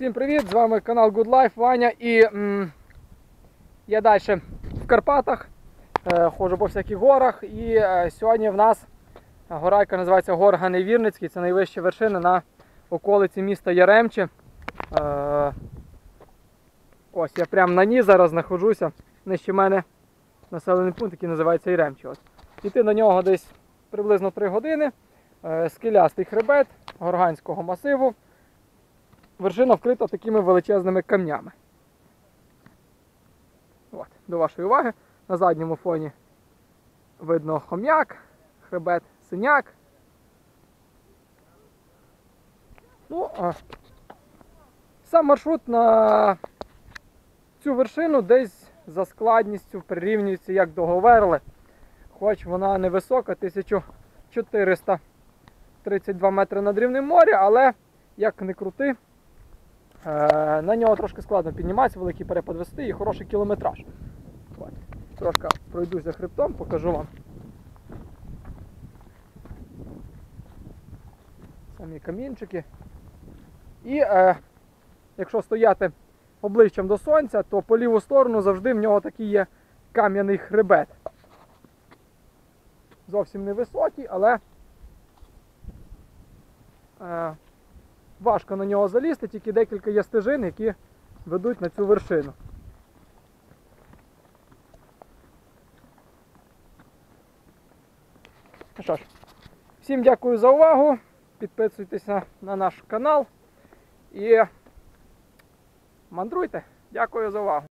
Всім привіт! З вами канал Good Life, Ваня, і я далі в Карпатах, ходжу по всяких горах, і сьогодні в нас гора, яка називається Гор Ганевірницький, це найвища вершина на околиці міста Яремче. Ось я прямо на ній зараз знаходжуся, нижче мене населений пункт, який називається Яремче. Йти на нього десь приблизно 3 години, скелястий хребет горганського масиву. Вершина вкрита такими величезними камнями. От, до вашої уваги, на задньому фоні видно хом'як, хребет синяк. Сам маршрут на цю вершину десь за складністю прирівнюється як до Говерли. Хоч вона невисока, 1432 метри над рівнем моря, але як не крути, на нього трошки складно підніматися, великий перепад висоти і хороший кілометраж. Трошки пройдуся хребтом, покажу вам. Самі камінчики. І якщо стояти обличчям до сонця, то по ліву сторону завжди в нього такий є кам'яний хребет. Зовсім невисокий, але важко на нього залізти, тільки декілька є стежин, які ведуть на цю вершину. Ну що ж, всім дякую за увагу, підписуйтесь на наш канал і мандруйте. Дякую за увагу.